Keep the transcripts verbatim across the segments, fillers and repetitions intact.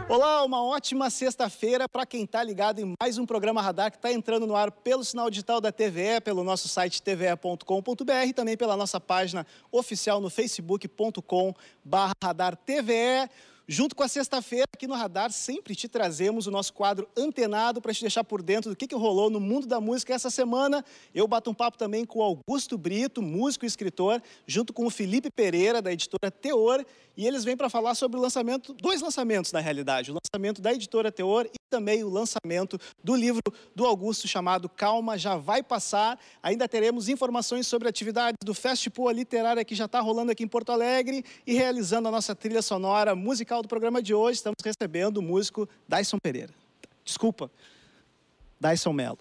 Olá, uma ótima sexta-feira para quem está ligado em mais um programa Radar que está entrando no ar pelo sinal digital da T V E, pelo nosso site t v e ponto com ponto b r e também pela nossa página oficial no facebook ponto com barra radar T V E. Junto com a sexta-feira, aqui no Radar, sempre te trazemos o nosso quadro Antenado para te deixar por dentro do que, que rolou no mundo da música essa semana. Eu bato um papo também com o Augusto Brito, músico e escritor, junto com o Felipe Pereira, da editora Teor, e eles vêm para falar sobre o lançamento, dois lançamentos na realidade, o lançamento da editora Teor e também o lançamento do livro do Augusto chamado Calma, Já Vai Passar. Ainda teremos informações sobre atividades do Festipoa Literária que já está rolando aqui em Porto Alegre e realizando a nossa trilha sonora musical do programa de hoje. Estamos recebendo o músico Dayson Pereira. Desculpa, Dayson Melo.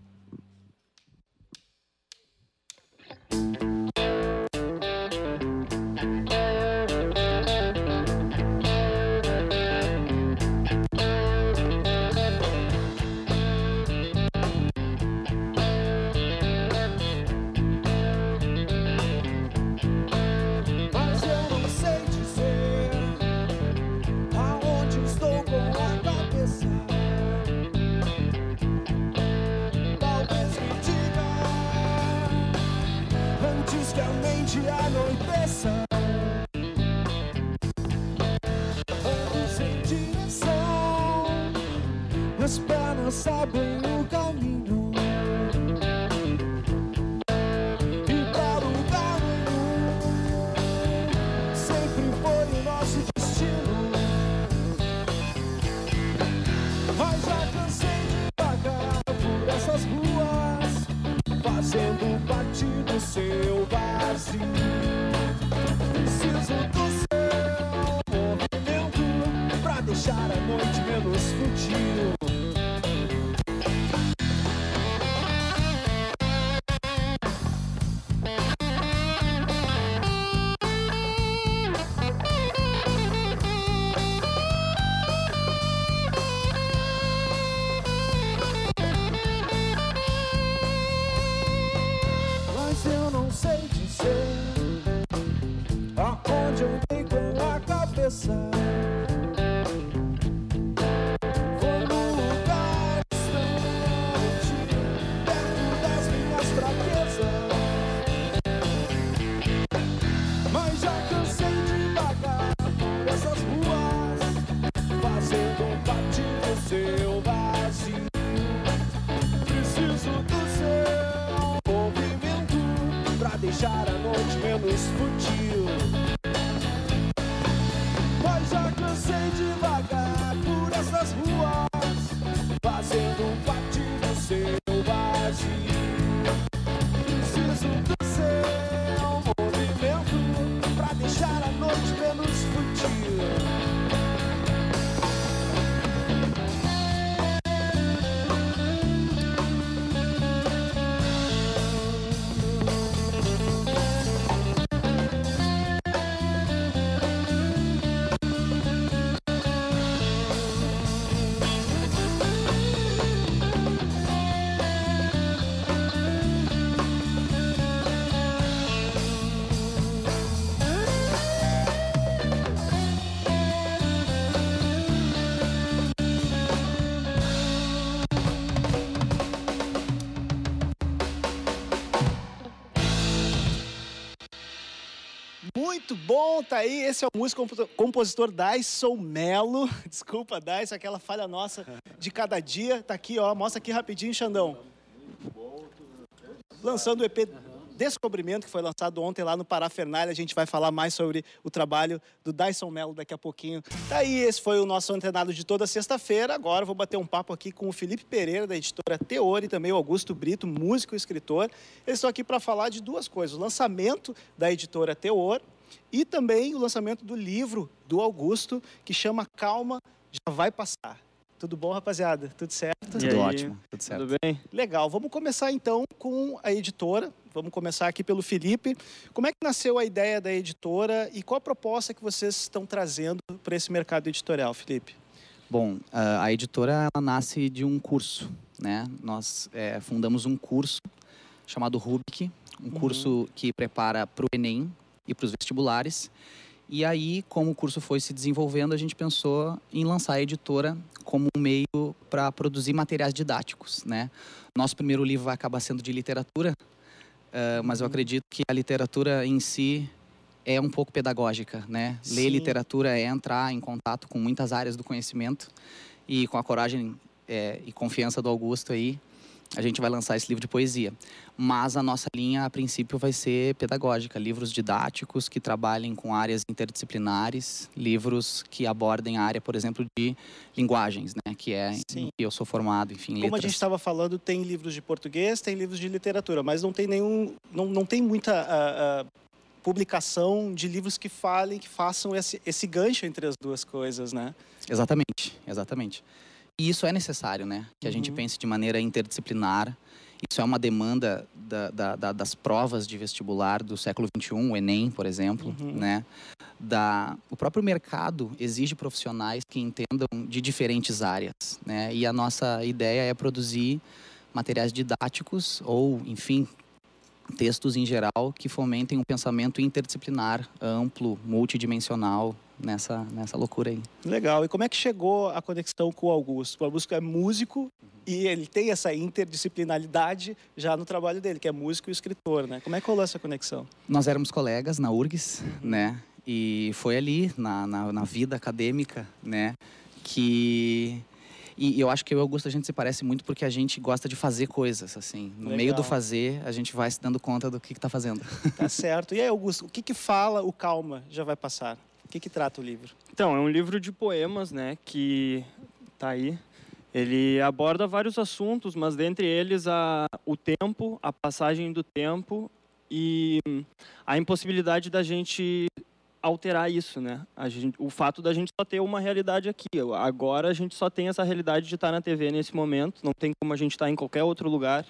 As pernas sabem o caminho e para lugar nenhum. Sempre foi o nosso destino, mas já cansei de vagar por essas ruas, fazendo parte do seu vazio. Preciso do seu movimento pra deixar a noite menos fútil. Aonde eu dei com a cabeça, foi num lugar distante, perto das minhas fraquezas. Mas já cansei de vagar por essas ruas, fazendo parte do seu vazio. Preciso do seu movimento pra deixar a noite menos fútil. Mas já cansei de vagar por essas ruas, fazendo parte do seu vazio. Preciso do seu movimento pra deixar a noite menos fútil. Muito bom, tá aí, esse é o músico compositor Dayson Melo. Desculpa, Dayson, aquela falha nossa de cada dia. Tá aqui, ó, mostra aqui rapidinho, Xandão. Lançando o E P Descobrimento, que foi lançado ontem lá no Parafernália. A gente vai falar mais sobre o trabalho do Dayson Melo daqui a pouquinho. Tá aí, esse foi o nosso Antenado de toda sexta-feira. Agora eu vou bater um papo aqui com o Felipe Pereira, da editora Teor, e também o Augusto Brito, músico e escritor. Eles estão aqui para falar de duas coisas: o lançamento da editora Teor e também o lançamento do livro do Augusto, que chama Calma, Já Vai Passar. Tudo bom, rapaziada? Tudo certo? Tudo ótimo, tudo certo. Tudo bem? Legal, vamos começar então com a editora. Vamos começar aqui pelo Felipe. Como é que nasceu a ideia da editora e qual a proposta que vocês estão trazendo para esse mercado editorial, Felipe? Bom, a editora ela nasce de um curso, né? Nós é, fundamos um curso chamado Rubik, um uhum. curso que prepara para o Enem e para os vestibulares. E aí, como o curso foi se desenvolvendo, a gente pensou em lançar a editora como um meio para produzir materiais didáticos, né? Nosso primeiro livro vai acabar sendo de literatura, uh, mas eu acredito que a literatura em si é um pouco pedagógica, né? Sim. Ler literatura é entrar em contato com muitas áreas do conhecimento e com a coragem é, e confiança do Augusto aí, a gente vai lançar esse livro de poesia. Mas a nossa linha, a princípio, vai ser pedagógica. Livros didáticos que trabalhem com áreas interdisciplinares. Livros que abordem a área, por exemplo, de linguagens, né? Que é Sim. em que eu sou formado, enfim, Como letras. a gente estava falando, tem livros de português, tem livros de literatura, mas não tem nenhum, não, não tem muita uh, uh, publicação de livros que falem, que façam esse, esse gancho entre as duas coisas, né? Exatamente, exatamente. E isso é necessário, né? Que a gente Uhum. pense de maneira interdisciplinar. Isso é uma demanda da, da, da, das provas de vestibular do século vinte e um, o Enem, por exemplo, Uhum. né? Da, o próprio mercado exige profissionais que entendam de diferentes áreas, né? E a nossa ideia é produzir materiais didáticos ou, enfim, textos em geral que fomentem um pensamento interdisciplinar, amplo, multidimensional, nessa, nessa loucura aí. Legal. E como é que chegou a conexão com o Augusto? O Augusto é músico e ele tem essa interdisciplinaridade já no trabalho dele, que é músico e escritor, né? Como é que rolou essa conexão? Nós éramos colegas na U R G S, Uhum. né? E foi ali, na, na, na vida acadêmica, né? Que... E eu acho que eu e o Augusto, a gente se parece muito porque a gente gosta de fazer coisas, assim. No Legal. meio do fazer, a gente vai se dando conta do que está fazendo. Tá certo. E aí, Augusto, o que que fala o Calma Já Vai Passar? O que que trata o livro? Então, é um livro de poemas, né, que tá aí. Ele aborda vários assuntos, mas dentre eles a, o tempo, a passagem do tempo e a impossibilidade da gente alterar isso, né? A gente, o fato da gente só ter uma realidade aqui. Agora a gente só tem essa realidade de estar na T V nesse momento, não tem como a gente estar em qualquer outro lugar.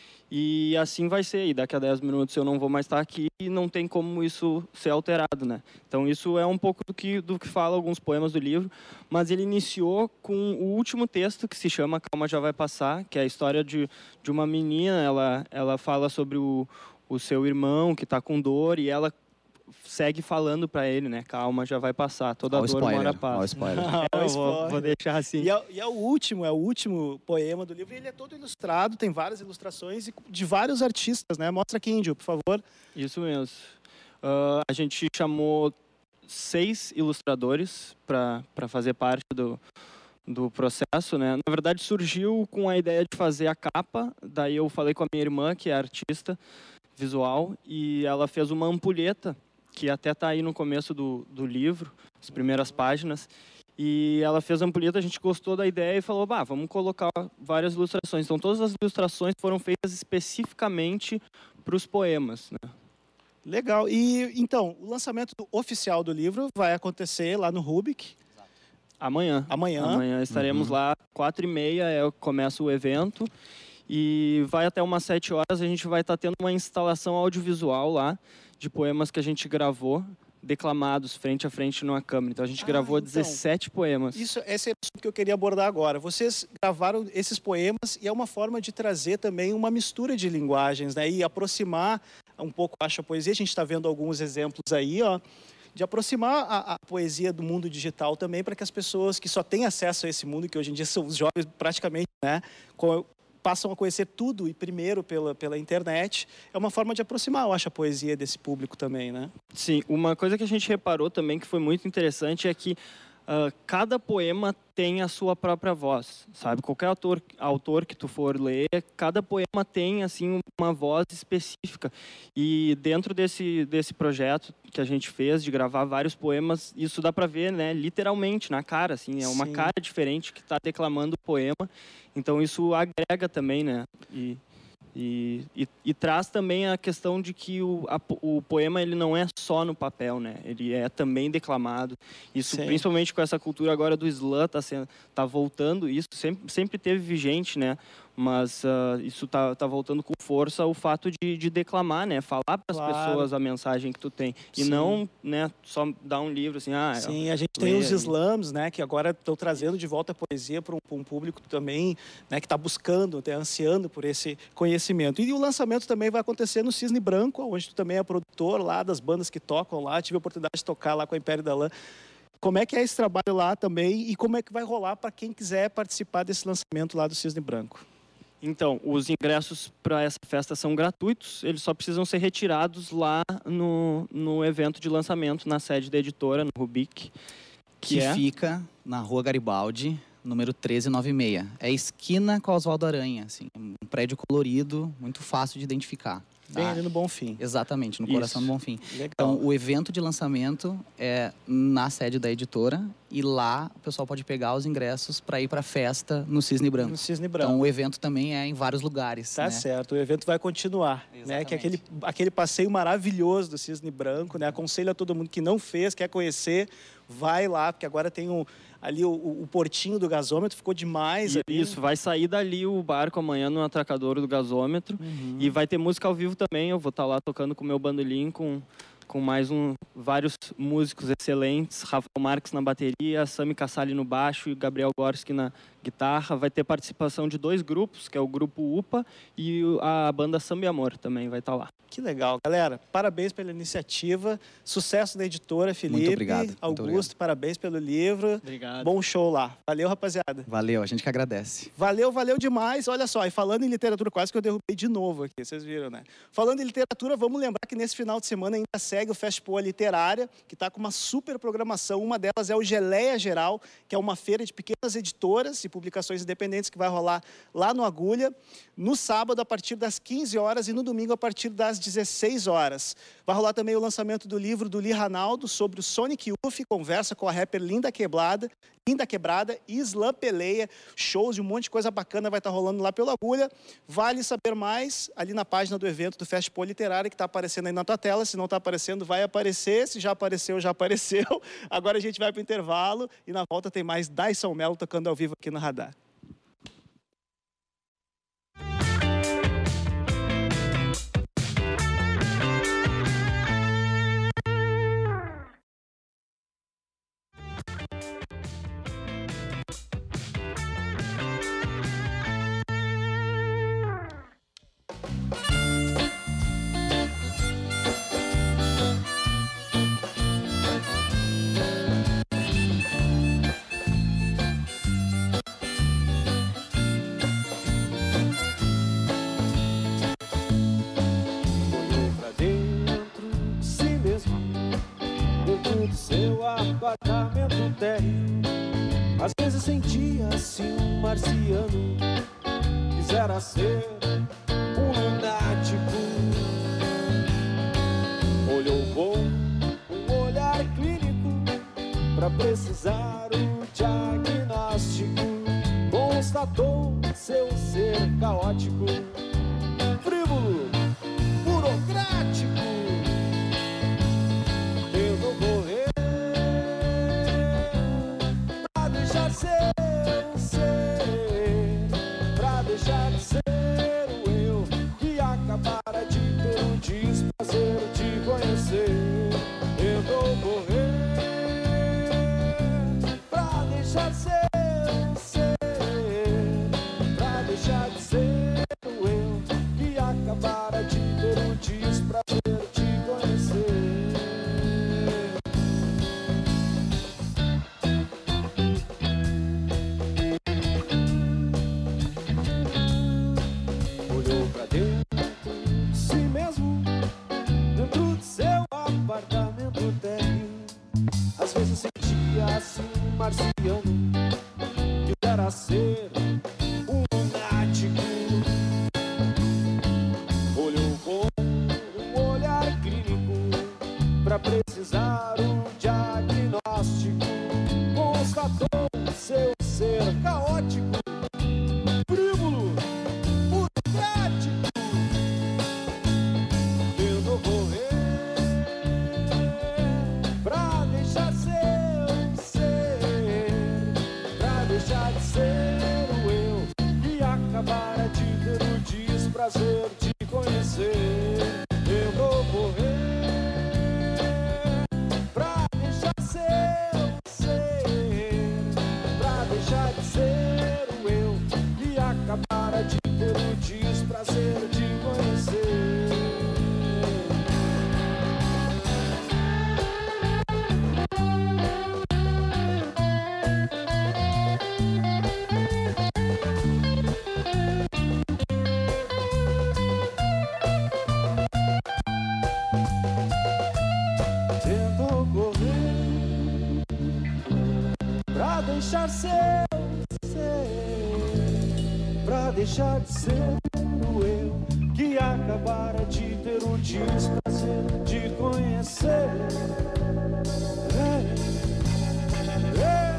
E assim vai ser, e daqui a dez minutos eu não vou mais estar aqui e não tem como isso ser alterado, né? Então isso é um pouco do que, do que fala alguns poemas do livro, mas ele iniciou com o último texto que se chama Calma Já Vai Passar, que é a história de, de uma menina, ela, ela fala sobre o, o seu irmão que está com dor e ela segue falando para ele, né? Calma, já vai passar, toda Olha o dor spoiler, mora olha o paz. spoiler. Ah, Eu o vou, spoiler. vou deixar assim. E é, e é o último, é o último poema do livro. Ele é todo ilustrado, tem várias ilustrações e de vários artistas, né? Mostra aqui, Índio, por favor. Isso mesmo. Uh, a gente chamou seis ilustradores para fazer parte do, do processo, né? Na verdade, surgiu com a ideia de fazer a capa. Daí eu falei com a minha irmã, que é artista visual, e ela fez uma ampulheta, que até está aí no começo do, do livro, as primeiras páginas. E ela fez a ampulheta, a gente gostou da ideia e falou, bah, vamos colocar várias ilustrações. Então, todas as ilustrações foram feitas especificamente para os poemas, né? Legal. E, então, o lançamento do- oficial do livro vai acontecer lá no Rubik, Amanhã. amanhã. Amanhã estaremos Uhum. lá, quatro e meia é, começa o evento. E vai até umas sete horas, a gente vai estar tendo uma instalação audiovisual lá, de poemas que a gente gravou, declamados frente a frente numa câmera. Então a gente Ah, gravou então. dezessete poemas. Isso, esse é o assunto que eu queria abordar agora. Vocês gravaram esses poemas e é uma forma de trazer também uma mistura de linguagens, né? E aproximar um pouco, acho, a poesia. A gente está vendo alguns exemplos aí, ó, de aproximar a, a poesia do mundo digital também para que as pessoas que só têm acesso a esse mundo, que hoje em dia são os jovens praticamente, né, co- passam a conhecer tudo e primeiro pela, pela internet, é uma forma de aproximar, eu acho, a poesia desse público também, né? Sim, uma coisa que a gente reparou também que foi muito interessante é que ah, cada poema tem a sua própria voz, sabe? Qualquer autor, autor que tu for ler, cada poema tem assim uma voz específica. E dentro desse desse projeto que a gente fez de gravar vários poemas, isso dá para ver, né? Literalmente na cara, assim, é uma Sim. cara diferente que está declamando o poema. Então isso agrega também, né? E E, e, e traz também a questão de que o, a, o poema ele não é só no papel, né? Ele é também declamado. Isso, Sim. principalmente com essa cultura agora do slam, tá, sendo, tá voltando. Isso sempre, sempre teve vigente, né? mas uh, isso tá, tá voltando com força o fato de, de declamar, né? Falar para as Claro. pessoas a mensagem que tu tem. E Sim. não, né, só dar um livro assim, ah... Sim, a gente tem lê os aí. slams, né, que agora estão trazendo de volta a poesia para um, pra um público também, né, que está buscando, tá ansiando por esse conhecimento. E o lançamento também vai acontecer no Cisne Branco, onde tu também é produtor lá das bandas que tocam lá. Tive a oportunidade de tocar lá com a Império da Lã. Como é que é esse trabalho lá também e como é que vai rolar para quem quiser participar desse lançamento lá do Cisne Branco? Então, os ingressos para essa festa são gratuitos, eles só precisam ser retirados lá no, no evento de lançamento, na sede da editora, no Rubik. Que, Que é? fica na Rua Garibaldi, número treze noventa e seis. É esquina com Oswaldo Aranha, assim, um prédio colorido, muito fácil de identificar. Bem tá? ali no Bonfim. Exatamente, no Isso. coração do Bonfim. Legal. Então, o evento de lançamento é na sede da editora e lá o pessoal pode pegar os ingressos para ir para a festa no Cisne Branco. No Cisne Branco. Então, o evento também é em vários lugares. Tá né? certo, o evento vai continuar, né? Que é aquele, aquele passeio maravilhoso do Cisne Branco, né? Aconselho a todo mundo que não fez, quer conhecer, vai lá, porque agora tem um, ali o, o portinho do gasômetro, ficou demais. E ali. Isso, vai sair dali o barco amanhã no atracadouro do gasômetro. Uhum. E vai ter música ao vivo também. Eu vou estar lá tocando com o meu bandolim, com, com mais um, vários músicos excelentes. Rafael Marques na bateria, Sami Kassali no baixo e Gabriel Gorski na guitarra. Vai ter participação de dois grupos, que é o grupo U P A e o- a banda Samba e Amor também vai estar lá. Que legal, galera. Parabéns pela iniciativa. Sucesso da editora, Felipe. Muito obrigado, muito Augusto, obrigado. parabéns pelo livro. Obrigado. Bom show lá. Valeu, rapaziada. Valeu, a gente que agradece. Valeu, valeu demais. Olha só, e falando em literatura, quase que eu derrubei de novo aqui, vocês viram, né? Falando em literatura, vamos lembrar que nesse final de semana ainda segue o Festpoa Literária, que está com uma super programação. Uma delas é o Geleia Geral, que é uma feira de pequenas editoras e publicações independentes que vai rolar lá no Agulha, no sábado a partir das quinze horas e no domingo a partir das dezesseis horas. Vai rolar também o lançamento do livro do Li Ranaldo sobre o Sonic Youth, conversa com a rapper Linda Quebrada, Linda Quebrada e Slam Peleia, shows e um monte de coisa bacana vai estar rolando lá pelo Agulha. Vale saber mais ali na página do evento do Festpoa Literária, que está aparecendo aí na tua tela. Se não está aparecendo, vai aparecer. Se já apareceu, já apareceu. Agora a gente vai para o intervalo e na volta tem mais Dyson Mello tocando ao vivo aqui no Radar. Olhou pra dentro de si mesmo, dentro do seu apartamento térreo. Às vezes sentia-se um marciano, quisera ser um lunático. Olhou com um olhar clínico pra precisar o diagnóstico. Constatou seu ser caótico, frívolo, burocrático. Tentou correr pra deixar ser o ser, pra deixar de ser o eu, e acabara de ter o desprazer de conhecer. Tentou correr pra deixar de ser o ser, pra deixar de ser o eu, e acabara de ter o desprazer de conhecer. Olhou pra dentro de si mesmo, dentro do seu apartamento térreo. Às vezes sentia-se um marciano, quisera ser um lunático. Olhou com um olhar clínico pra precisar um diagnóstico. Constatou seu ser caótico, frívolo, burocrático. Tentou correr pra deixar ser um ser, pra deixar de ser o eu, e acabou acabara de ter o desprazer de conhecer. Eu vou correr pra deixar seu ser, pra deixar de ser o eu que acabara de ter o desprazer de conhecer. Deixar ser, ser, pra deixar de ser o eu que acabara de ter o desprazer de conhecer. Ei, ei.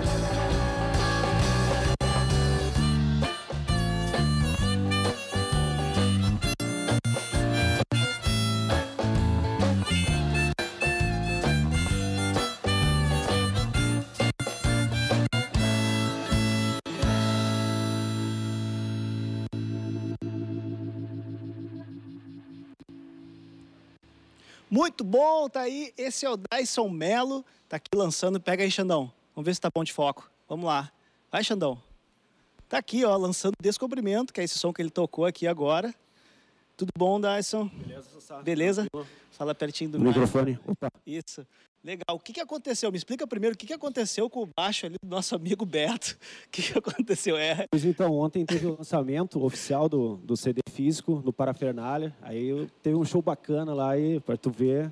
Muito bom, tá aí. Esse é o Daisson Melo, tá aqui lançando. Pega aí, Xandão. Vamos ver se tá bom de foco. Vamos lá. Vai, Xandão. Tá aqui, ó, lançando Descobrimento, que é esse som que ele tocou aqui agora. Tudo bom, Daisson? Beleza, Sassá? Beleza? Fala pertinho do O microfone. Opa. Isso. Legal. O que, que aconteceu? Me explica primeiro o que, que aconteceu com o baixo ali do nosso amigo Beto. O que, que aconteceu? É... Pois então, ontem teve o lançamento oficial do, do C D físico no Parafernália. Aí teve um show bacana lá aí, pra tu ver.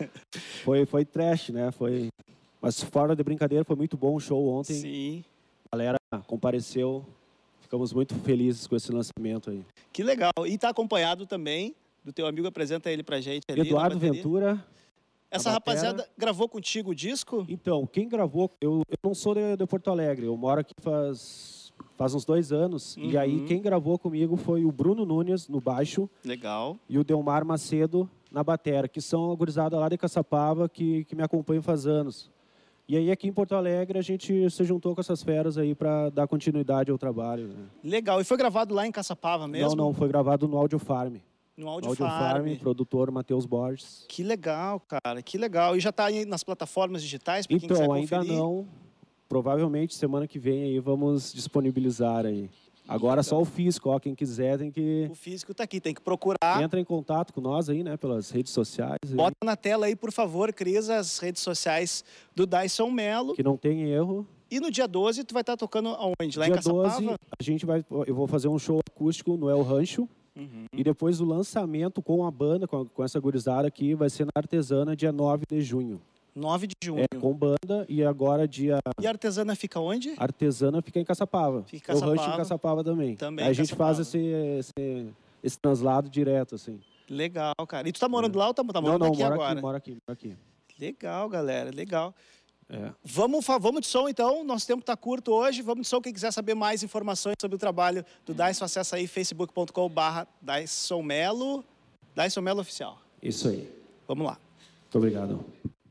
Foi, foi trash, né? Foi... Mas fora de brincadeira, foi muito bom o show ontem. Sim. A galera compareceu. Ficamos muito felizes com esse lançamento aí. Que legal. E tá acompanhado também do teu amigo, apresenta ele pra gente ali. Eduardo Ventura. Essa rapaziada gravou contigo o disco? Então, quem gravou... Eu, eu não sou de, de Porto Alegre, eu moro aqui faz, faz uns dois anos. Uhum. E aí, quem gravou comigo foi o Bruno Nunes, no baixo. Legal. E o Delmar Macedo, na batera, que são a gurizada lá de Caçapava, que, que me acompanham faz anos. E aí, aqui em Porto Alegre, a gente se juntou com essas feras aí para dar continuidade ao trabalho. Né? Legal. E foi gravado lá em Caçapava mesmo? Não, não. Foi gravado no Audio Farm. No Audio, Audio Farm. Farm, produtor Matheus Borges. Que legal, cara, que legal. E já está aí nas plataformas digitais para quem então, quiser conferir? Então, ainda não. Provavelmente, semana que vem aí vamos disponibilizar aí. Agora só o físico, ó, quem quiser tem que... O físico está aqui, tem que procurar. Entra em contato com nós aí, né, pelas redes sociais. Bota aí. na tela aí, por favor, Cris, as redes sociais do Daisson Melo. Que não tem erro. E no dia doze, tu vai estar tocando aonde? Lá dia em Caçapava? doze, a gente vai... Eu vou fazer um show acústico no El Rancho. Uhum. E depois o lançamento com a banda, com, a, com essa gurizada aqui, vai ser na Artesana, dia nove de junho. nove de junho. É, com banda, e agora dia... E a Artesana fica onde? A Artesana fica em Caçapava. Fica em Caçapava. O rancho em Caçapava também. Também Aí a gente Caçapava. faz esse, esse, esse translado direto, assim. Legal, cara. E tu tá morando é. lá ou tá, tá morando não, não, aqui moro agora? Aqui, moro aqui, moro aqui. Legal, galera, legal. É. Vamos, vamos de som, então. Nosso tempo está curto hoje. Vamos de som. Quem quiser saber mais informações sobre o trabalho do Daisson, acessa aí facebook ponto com barra Daisson Melo. Daisson Melo Oficial. Isso aí. Vamos lá. Muito obrigado.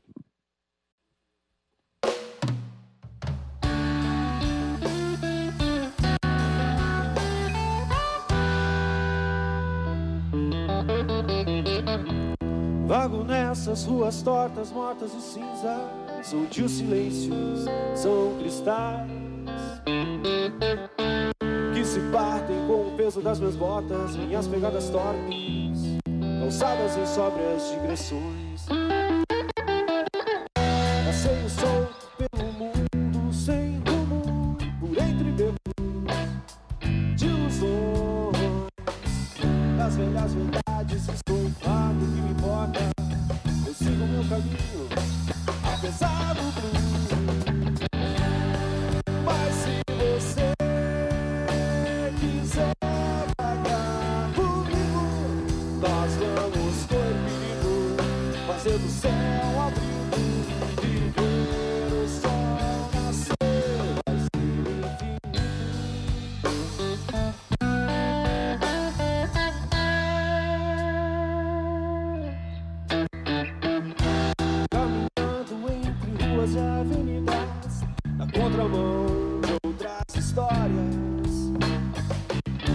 Vago nessas ruas tortas, mortas e cinzas, onde os silêncios são cristais que se partem com o peso das minhas botas, minhas pegadas torpes, calçadas em sóbrias digressões. Passeio solto pelo mundo, sem rumo, por entre becos de ilusões, das velhas verdades estou claro que me importa. Eu sigo meu caminho, apesar do blues. Mas se você quiser vagar comigo, nós vamos comigo, fazer do céu um abrigo, viver o sol nascer, vai ser e avenidas, na contramão de outras histórias.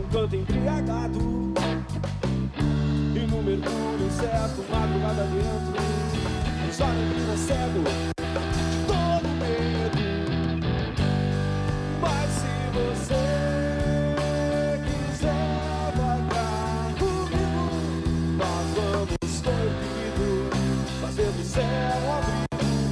canto embriagado e no mergulho incerto, madrugada dentro, só neblina cego de todo medo. Mas se você quiser vagar comigo, nós vamos proibido fazer do céu abrir.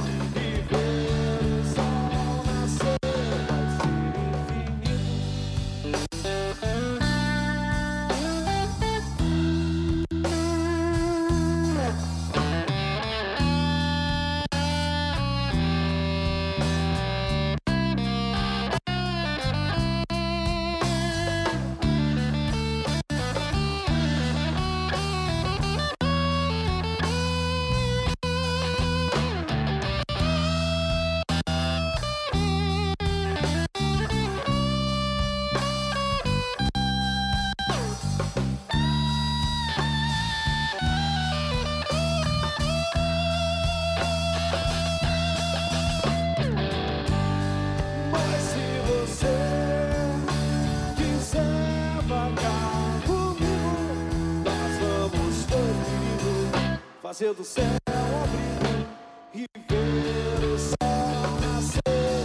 Fazer do céu abrir e ver o sol nascer.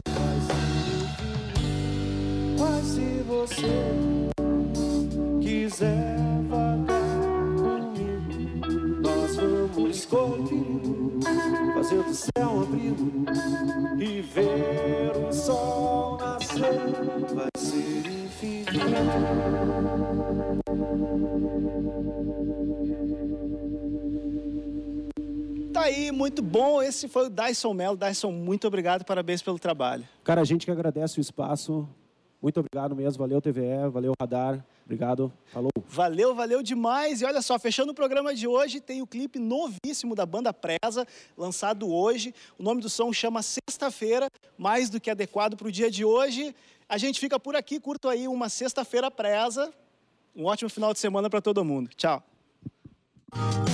Mas se você quiser vagar comigo, nós vamos correr, fazer do céu abrir e ver o sol nascer. Vai ser infinito. Tá aí, muito bom. Esse foi o Daisson Mello. Daisson, muito obrigado, parabéns pelo trabalho. Cara, a gente que agradece o espaço. Muito obrigado mesmo. Valeu, T V E. Valeu, Radar. Obrigado. Falou. Valeu, valeu demais. E olha só, fechando o programa de hoje, tem o clipe novíssimo da banda Preza, lançado hoje. O nome do som chama Sexta-feira, mais do que adequado para o dia de hoje. A gente fica por aqui. Curto aí uma Sexta-feira Preza. Um ótimo final de semana para todo mundo. Tchau.